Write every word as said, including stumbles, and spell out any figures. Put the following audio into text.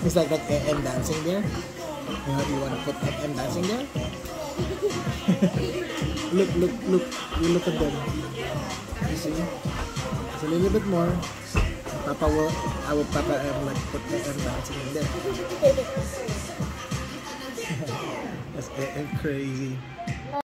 It's like that A M dancing there. You know, you want to put A M dancing there? Look, look, look. You look at them. You see? It's a little bit more. Papa will, I will Papa um, like put A M dancing in there. That's A M crazy.